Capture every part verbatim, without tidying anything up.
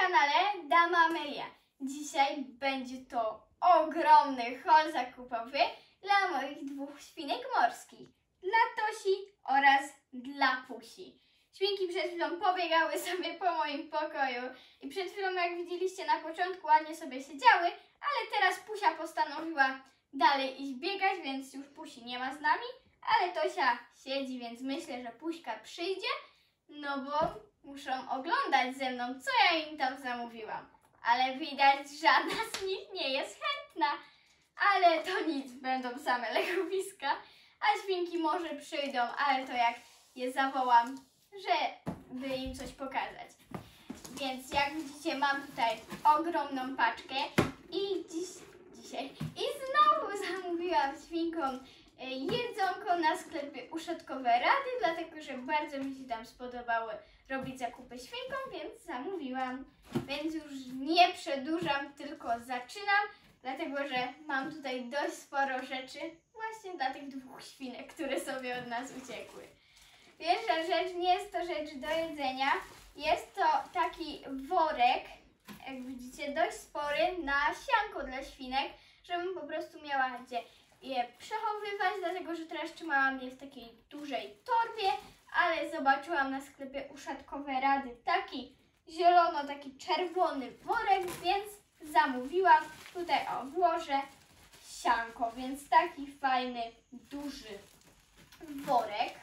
kanale Dama Amelia. Dzisiaj będzie to ogromny haul zakupowy dla moich dwóch świnek morskich. Dla Tosi oraz dla Pusi. Świnki przed chwilą pobiegały sobie po moim pokoju i przed chwilą, jak widzieliście na początku, ładnie sobie siedziały, ale teraz Pusia postanowiła dalej iść biegać, więc już Pusi nie ma z nami, ale Tosia siedzi, więc myślę, że Puśka przyjdzie, no bo muszą oglądać ze mną, co ja im tam zamówiłam. Ale widać, żadna z nich nie jest chętna. Ale to nic, będą same legowiska, a świnki może przyjdą, ale to jak je zawołam, żeby im coś pokazać. Więc jak widzicie, mam tutaj ogromną paczkę i dziś, dzisiaj i znowu zamówiłam świnkom jedzonko na sklepie Uszatkowe Rady, dlatego że bardzo mi się tam spodobały robić zakupy świnkom, więc zamówiłam. Więc już nie przedłużam, tylko zaczynam, dlatego że mam tutaj dość sporo rzeczy właśnie dla tych dwóch świnek, które sobie od nas uciekły. Pierwsza rzecz nie jest to rzecz do jedzenia, jest to taki worek, jak widzicie, dość spory na sianko dla świnek, żebym po prostu miała gdzie je przechowywać, dlatego że teraz trzymałam je w takiej dużej torbie, ale zobaczyłam na sklepie Uszatkowe Rady taki zielono, taki czerwony worek, więc zamówiłam. Tutaj o, włożę sianko, więc taki fajny, duży worek.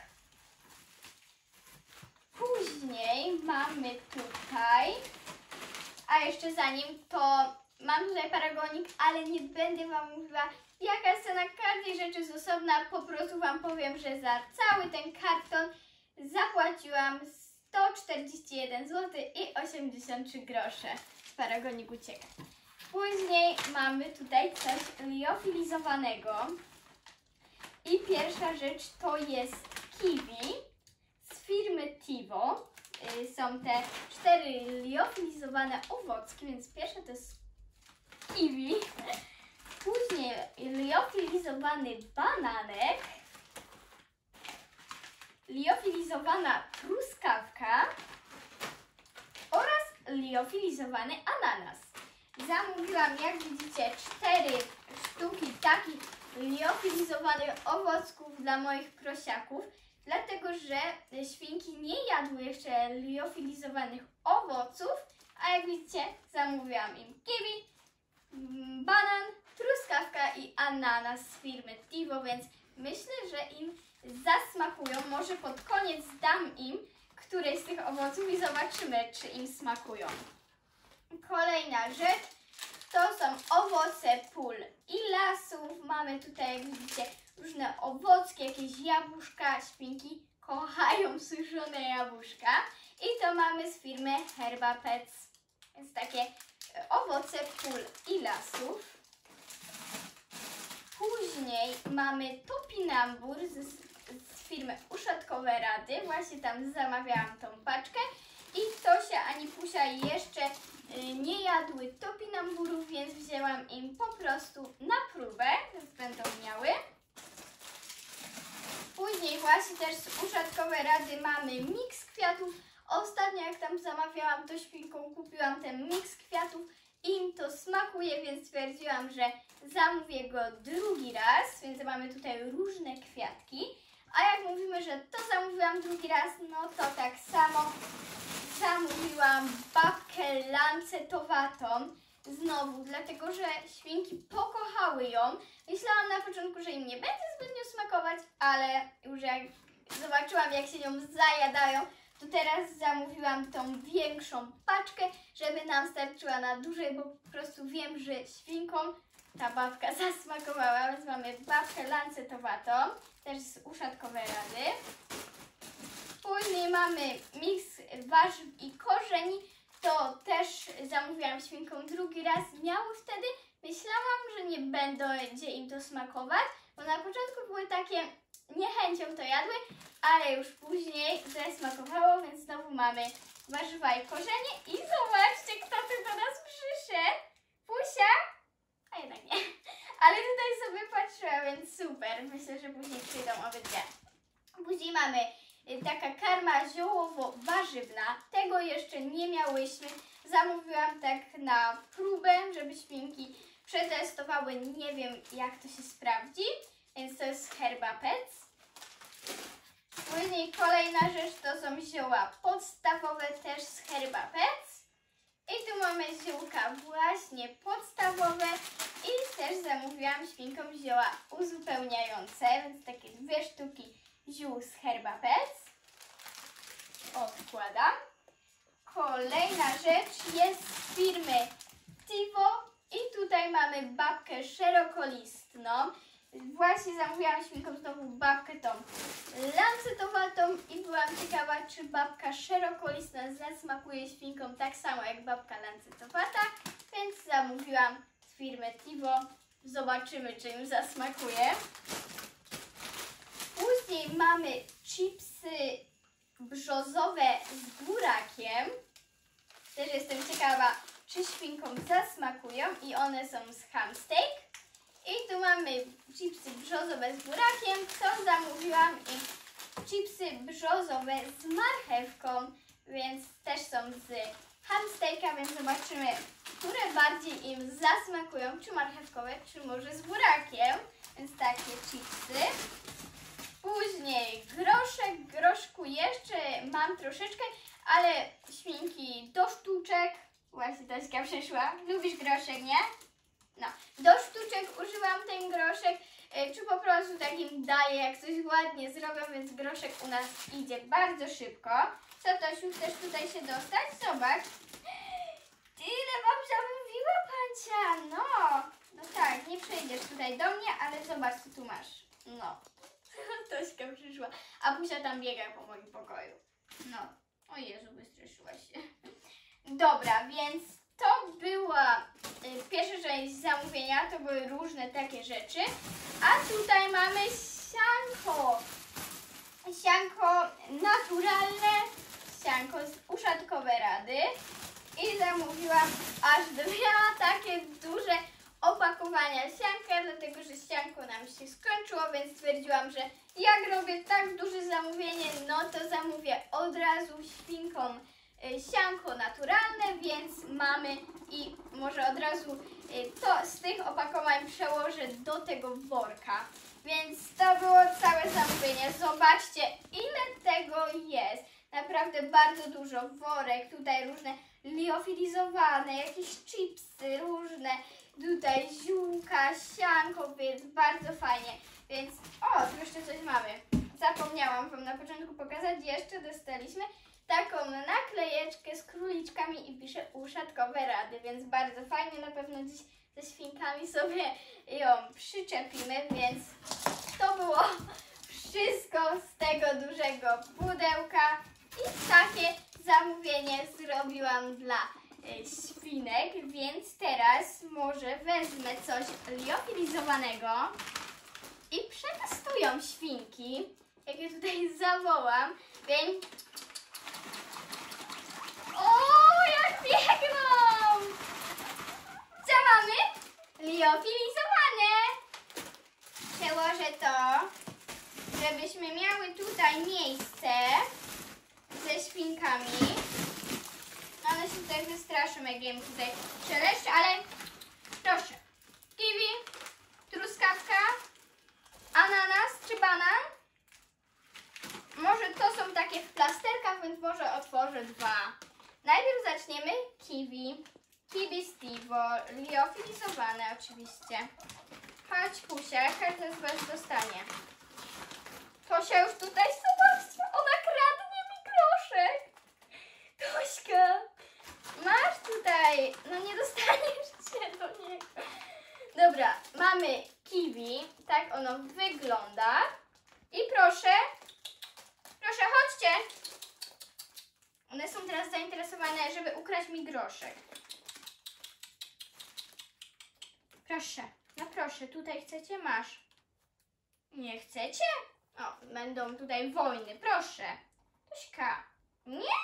Później mamy tutaj, a jeszcze zanim to mam tutaj paragonik, ale nie będę Wam mówiła, jaka jest cena każdej rzeczy z osobna. Po prostu Wam powiem, że za cały ten karton zapłaciłam sto czterdzieści jeden złotych i osiemdziesiąt trzy grosze. Paragonik ucieka. Później mamy tutaj coś liofilizowanego. I pierwsza rzecz to jest kiwi z firmy Tivo. Są te cztery liofilizowane owocki, więc pierwsze to jest kiwi. Później liofilizowany bananek, liofilizowana truskawka oraz liofilizowany ananas. Zamówiłam, jak widzicie, cztery sztuki takich liofilizowanych owocków dla moich prosiaków, dlatego że świnki nie jadły jeszcze liofilizowanych owoców, a jak widzicie, zamówiłam im kiwi, banan, truskawka i ananas z firmy Tivo, więc myślę, że im zasmakują. Może pod koniec dam im któreś z tych owoców i zobaczymy, czy im smakują. Kolejna rzecz to są owoce pól i lasów. Mamy tutaj, jak widzicie, różne owocki, jakieś jabłuszka. Świnki kochają suszone jabłuszka. I to mamy z firmy Herba Pets. Więc takie owoce pól i lasów. Później mamy topinambur z, z firmy Uszatkowe Rady. Właśnie tam zamawiałam tą paczkę. I Tosia ani Pusia jeszcze y, nie jadły topinamburów, więc wzięłam im po prostu na próbę, więc będą miały. Później właśnie też z Uszatkowe Rady mamy miks kwiatów. Ostatnio jak tam zamawiałam, to świnką kupiłam ten miks kwiatów. Im to smakuje, więc stwierdziłam, że zamówię go drugi raz, więc mamy tutaj różne kwiatki. A jak mówimy, że to zamówiłam drugi raz, no to tak samo zamówiłam babkę lancetowatą znowu, dlatego że świnki pokochały ją. Myślałam na początku, że im nie będzie zbytnio smakować, ale już jak zobaczyłam, jak się nią zajadają, to teraz zamówiłam tą większą paczkę, żeby nam starczyła na dłużej, bo po prostu wiem, że świnkom ta babka zasmakowała, więc mamy babkę lancetowatą, też z Uszatkowe Rady. Później mamy miks warzyw i korzeni, to też zamówiłam świnkom drugi raz. Miały wtedy, myślałam, że nie będzie im to smakować, bo na początku były takie niechęcią to jadły, ale już później zasmakowało, więc znowu mamy warzywa i korzenie. I zobaczcie, kto tu do nas przyszedł. Pusia? A jednak nie. Ale tutaj sobie patrzyła, więc super. Myślę, że później przyjdą obydwie. Później mamy taka karma ziołowo-warzywna. Tego jeszcze nie miałyśmy. zamówiłam tak na próbę, żeby świnki przetestowały. Nie wiem, jak to się sprawdzi, więc to jest Herba Pets. Później kolejna rzecz to są zioła podstawowe też z Herba Pets. I tu mamy ziółka właśnie podstawowe i też zamówiłam świnkom zioła uzupełniające, więc takie dwie sztuki ziół z Herba Pets. Odkładam. Kolejna rzecz jest z firmy Tivo i tutaj mamy babkę szerokolistną. Właśnie zamówiłam świnkom znowu babkę tą lancetowatą i byłam ciekawa, czy babka szerokolistna zasmakuje świnkom tak samo jak babka lancetowata, więc zamówiłam z firmy Tivo. Zobaczymy, czy im zasmakuje. Później mamy chipsy brzozowe z burakiem. Też jestem ciekawa, czy świnkom zasmakują i one są z Hamsteak. I tu mamy chipsy brzozowe z burakiem, co zamówiłam i chipsy brzozowe z marchewką, więc też są z Hamsteaka, więc zobaczymy, które bardziej im zasmakują, czy marchewkowe, czy może z burakiem, więc takie chipsy. Później groszek, groszku jeszcze mam troszeczkę, ale świnki do sztuczek, właśnie Tośka przyszła, lubisz groszek, nie? No, do sztuczek użyłam ten groszek, czy po prostu takim daję, jak coś ładnie zrobią, więc groszek u nas idzie bardzo szybko. Co, Tosiu, chcesz tutaj się dostać? Zobacz. Ile wam zamówiła, Pancia? No, no tak, nie przejdziesz tutaj do mnie, ale zobacz, co tu masz. No, Tośka przyszła, a Pusia tam biega po moim pokoju. No, o Jezu, wystraszyła się. Dobra, więc to była y, pierwsza część zamówienia, to były różne takie rzeczy. A tutaj mamy sianko. Sianko naturalne, sianko z uszatkowe rady. I zamówiłam aż dwa takie duże opakowania sianka, dlatego że sianko nam się skończyło, więc stwierdziłam, że jak robię tak duże zamówienie, no to zamówię od razu świnkom sianko naturalne, więc mamy i może od razu to z tych opakowań przełożę do tego worka. Więc to było całe zamówienie. Zobaczcie, ile tego jest. Naprawdę bardzo dużo. Worek, tutaj różne liofilizowane, jakieś chipsy różne, tutaj ziółka, sianko, więc bardzo fajnie. Więc o, tu jeszcze coś mamy. Zapomniałam wam na początku pokazać, jeszcze dostaliśmy taką naklejeczkę z króliczkami i pisze uszatkowe rady, więc bardzo fajnie, na pewno dziś ze świnkami sobie ją przyczepimy, więc to było wszystko z tego dużego pudełka i takie zamówienie zrobiłam dla świnek, więc teraz może wezmę coś liofilizowanego i przetestują świnki, jak je tutaj zawołam, więc o, jak biegną! Co mamy? Liofilizowane. Przełożę to, żebyśmy miały tutaj miejsce ze świnkami. One się tutaj wystraszą, jak jem tutaj przeleszczę, ale proszę. Kiwi, truskawka, ananas czy banan. Może to są takie w plasterkach, więc może otworzę dwa. Najpierw zaczniemy kiwi. Kiwi z Tivo, liofilizowane oczywiście. Chodź, Pusia, każdy z was dostanie. Tosia już tutaj, zobaczcie, ona kradnie mi groszek. Tośka, masz tutaj, no nie dostaniesz się do niego. Dobra, mamy kiwi, tak ono wygląda. I proszę, proszę, chodźcie. One są teraz zainteresowane, żeby ukraść mi groszek. Proszę, no proszę, tutaj chcecie? Masz. Nie chcecie? O, będą tutaj wojny, proszę. Tośka, nie!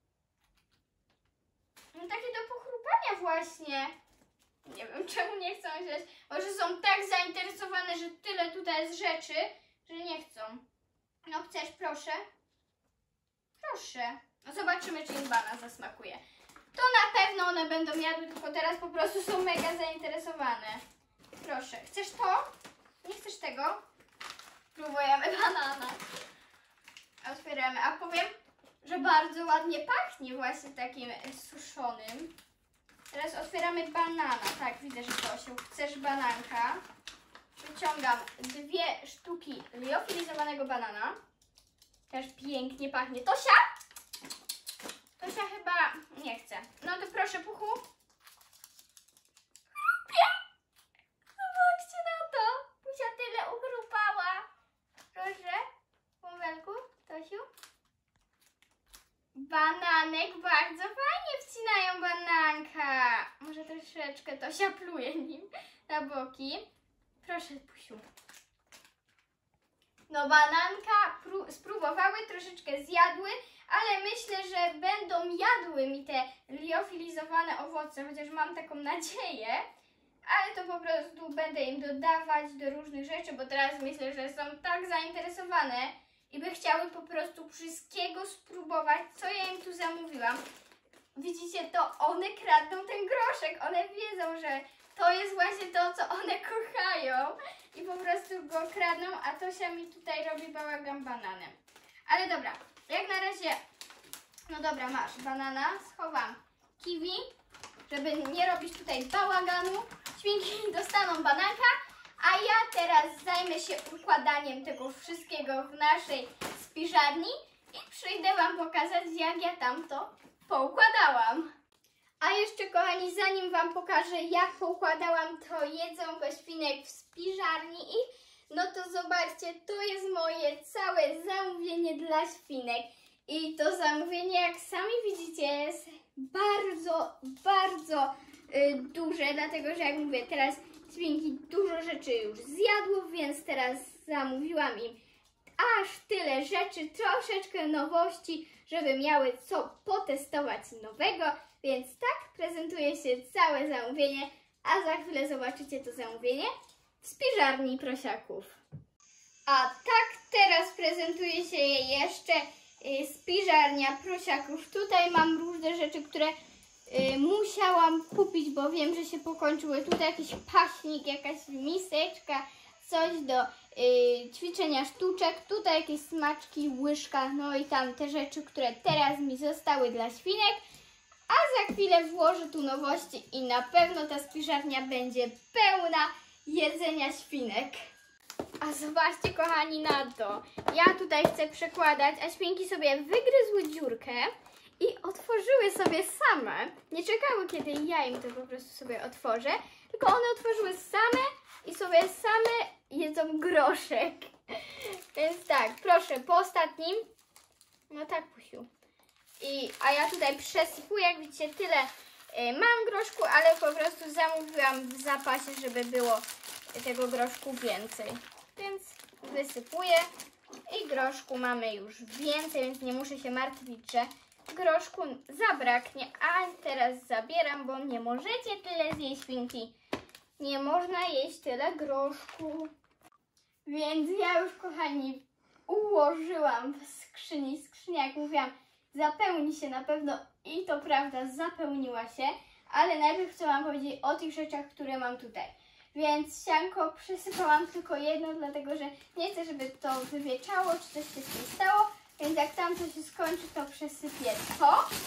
No takie do pochrupania właśnie. Nie wiem, czemu nie chcą wziąć. Może są tak zainteresowane, że tyle tutaj jest rzeczy, że nie chcą. No chcesz, proszę? Proszę. No zobaczymy, czy im banan zasmakuje. To na pewno pewno one będą jadły, tylko teraz po prostu są mega zainteresowane. Proszę, chcesz to? Nie chcesz tego? Próbujemy banana. Otwieramy, a powiem, że bardzo ładnie pachnie właśnie takim suszonym. Teraz otwieramy banana. Tak, widzę, że Tosiu, chcesz bananka. Wyciągam dwie sztuki liofilizowanego banana. Też pięknie pachnie. Tosia? Tosia chyba nie chce. No to proszę, Puchu. Zobaczcie na to. Pusia tyle uchrupała. Proszę, bąbelku, Tosiu. Bananek, bardzo fajnie wcinają bananka. Może troszeczkę Tosia pluje nim na boki. Proszę, Pusiu. No bananka spróbowały, troszeczkę zjadły, ale myślę, że będą jadły mi te liofilizowane owoce, chociaż mam taką nadzieję. Ale to po prostu będę im dodawać do różnych rzeczy, bo teraz myślę, że są tak zainteresowane i by chciały po prostu wszystkiego spróbować, co ja im tu zamówiłam. Widzicie, to one kradną ten groszek, one wiedzą, że to jest właśnie to, co one kochają i po prostu go kradną, a Tosia mi tutaj robi bałagan bananem. Ale dobra, jak na razie, no dobra, masz banana, schowam kiwi, żeby nie robić tutaj bałaganu. Świnki dostaną bananka, a ja teraz zajmę się układaniem tego wszystkiego w naszej spiżarni i przyjdę Wam pokazać, jak ja tam to poukładałam. A jeszcze, kochani, zanim Wam pokażę, jak poukładałam to jedzonko świnek w spiżarni ich, no to zobaczcie, to jest moje całe zamówienie dla świnek. I to zamówienie, jak sami widzicie, jest bardzo, bardzo y, duże, dlatego że jak mówię, teraz świnki dużo rzeczy już zjadły, więc teraz zamówiłam im aż tyle rzeczy, troszeczkę nowości, żeby miały co potestować nowego, więc tak prezentuje się całe zamówienie, a za chwilę zobaczycie to zamówienie w spiżarni prosiaków. A tak teraz prezentuje się jeszcze y, spiżarnia prosiaków. Tutaj mam różne rzeczy, które y, musiałam kupić, bo wiem, że się pokończyły. Tutaj jakiś paśnik, jakaś miseczka, coś do y, ćwiczenia sztuczek. Tutaj jakieś smaczki, łyżka, no i tam te rzeczy, które teraz mi zostały dla świnek. A za chwilę włożę tu nowości i na pewno ta spiżarnia będzie pełna jedzenia świnek. A zobaczcie, kochani, na to. Ja tutaj chcę przekładać, a świnki sobie wygryzły dziurkę i otworzyły sobie same. Nie czekały, kiedy ja im to po prostu sobie otworzę, tylko one otworzyły same i sobie same jedzą groszek. Więc tak, proszę, po ostatnim. No tak, Pusiu. I, a ja tutaj przesypuję, jak widzicie, tyle y, mam groszku, ale po prostu zamówiłam w zapasie, żeby było tego groszku więcej. Więc wysypuję i groszku mamy już więcej, więc nie muszę się martwić, że groszku zabraknie. A teraz zabieram, bo nie możecie tyle zjeść, świnki. Nie można jeść tyle groszku. Więc ja już, kochani, ułożyłam w skrzyni. Skrzynia, jak mówiłam, zapełni się na pewno i to prawda, zapełniła się. Ale najpierw chcę Wam powiedzieć o tych rzeczach, które mam tutaj. Więc sianko przysypałam tylko jedno, dlatego że nie chcę, żeby to wywieczało, czy coś się z tym stało. Więc jak tam to się skończy, to przesypię to.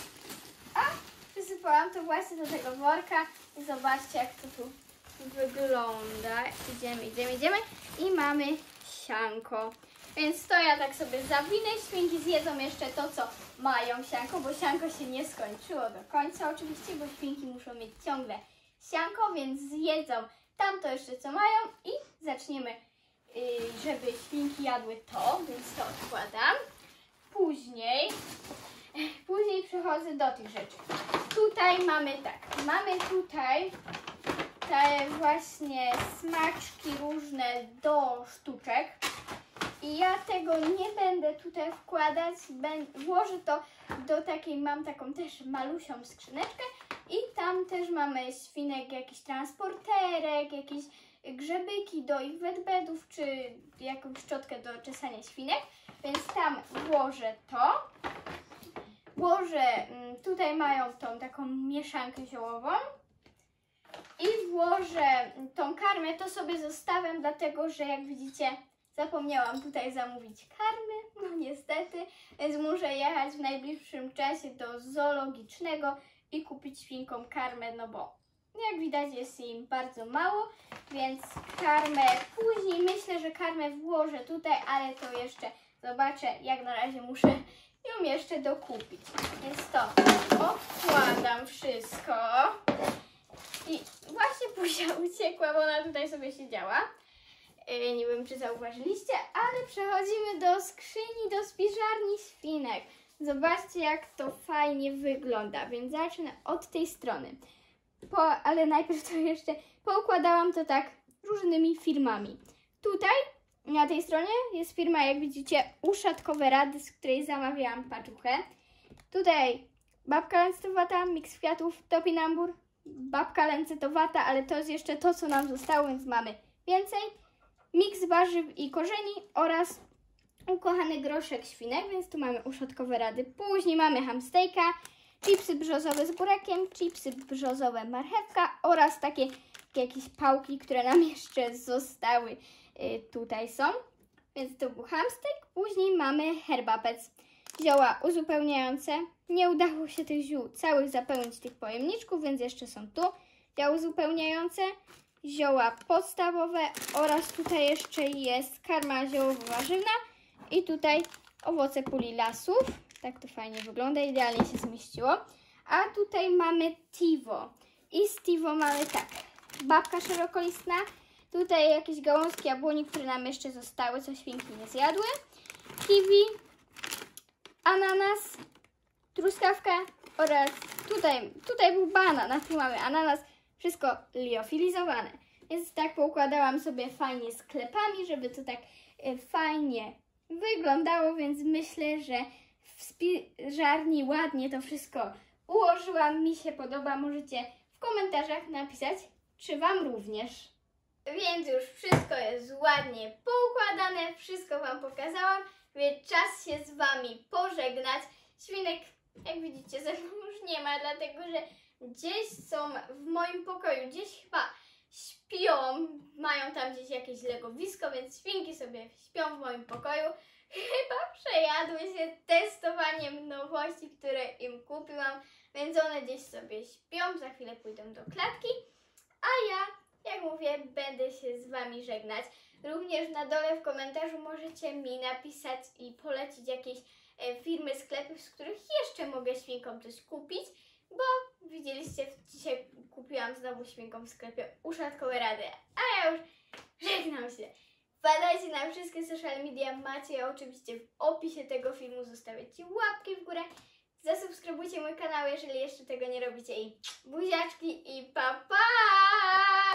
A przysypałam to właśnie do tego worka. I zobaczcie, jak to tu wygląda. Idziemy, idziemy, idziemy. I mamy sianko. Więc to ja tak sobie zawinę. Świnki zjedzą jeszcze to, co mają sianko, bo sianko się nie skończyło do końca oczywiście, bo świnki muszą mieć ciągle sianko, więc zjedzą tamto jeszcze, co mają i zaczniemy, yy, żeby świnki jadły to, więc to odkładam. Później, później przechodzę do tych rzeczy. Tutaj mamy tak, mamy tutaj te właśnie smaczki różne do sztuczek. I ja tego nie będę tutaj wkładać, włożę to do takiej, mam taką też malusią skrzyneczkę i tam też mamy świnek, jakiś transporterek, jakieś grzebyki do ich wetbedów, czy jakąś szczotkę do czesania świnek, więc tam włożę to. włożę, tutaj mają tą taką mieszankę ziołową i włożę tą karmę, to sobie zostawiam, dlatego że jak widzicie zapomniałam tutaj zamówić karmy, no niestety, więc muszę jechać w najbliższym czasie do zoologicznego i kupić świnkom karmę, no bo jak widać jest im bardzo mało, więc karmę później, myślę, że karmę włożę tutaj, ale to jeszcze zobaczę, jak na razie muszę ją jeszcze dokupić. Więc to odkładam wszystko i właśnie Puzia uciekła, bo ona tutaj sobie siedziała. Yy, nie wiem, czy zauważyliście, ale przechodzimy do skrzyni, do spiżarni świnek. Zobaczcie, jak to fajnie wygląda, więc zacznę od tej strony. Po, ale najpierw to jeszcze poukładałam to tak różnymi firmami. Tutaj, na tej stronie jest firma, jak widzicie, Uszatkowe Rady, z której zamawiałam paczuchę. Tutaj babka lęcetowata, miks kwiatów, topinambur, babka lęcetowata, ale to jest jeszcze to, co nam zostało, więc mamy więcej. Miks warzyw i korzeni oraz ukochany groszek świnek, więc tu mamy Uszatkowe Rady. Później mamy hamstejka, chipsy brzozowe z burakiem, chipsy brzozowe marchewka oraz takie jakieś pałki, które nam jeszcze zostały, yy, tutaj są. Więc to był hamsteak. Później mamy herbapec. Zioła uzupełniające. Nie udało się tych ziół całych zapełnić tych pojemniczków, więc jeszcze są tu zioła uzupełniające, zioła podstawowe oraz tutaj jeszcze jest karma ziołowo-warzywna i tutaj owoce puli lasów. Tak to fajnie wygląda, idealnie się zmieściło. A tutaj mamy Tivo. I z Tivo mamy tak, babka szerokolistna, tutaj jakieś gałązki jabłoni, które nam jeszcze zostały, co świnki nie zjadły, kiwi, ananas, truskawka oraz tutaj, tutaj był banan, a tu mamy ananas, wszystko liofilizowane. Więc tak poukładałam sobie fajnie sklepami, żeby to tak e, fajnie wyglądało, więc myślę, że w spiżarni ładnie to wszystko ułożyłam, mi się podoba. Możecie w komentarzach napisać, czy Wam również. Więc już wszystko jest ładnie poukładane, wszystko Wam pokazałam, więc czas się z Wami pożegnać. Świnek, jak widzicie, ze mną już nie ma, dlatego że gdzieś są w moim pokoju, gdzieś chyba śpią, mają tam gdzieś jakieś legowisko, więc świnki sobie śpią w moim pokoju. Chyba przejadły się testowaniem nowości, które im kupiłam, więc one gdzieś sobie śpią, za chwilę pójdą do klatki, a ja, jak mówię, będę się z Wami żegnać. Również na dole w komentarzu możecie mi napisać i polecić jakieś e, firmy, sklepy, z których jeszcze mogę świnkom coś kupić, bo widzieliście, dzisiaj kupiłam znowu świnkom w sklepie Uszatkowe Rady, a ja już żegnam się. Wpadajcie na wszystkie social media, macie je oczywiście w opisie tego filmu, zostawiacie łapki w górę, zasubskrybujcie mój kanał, jeżeli jeszcze tego nie robicie i buziaczki i pa pa!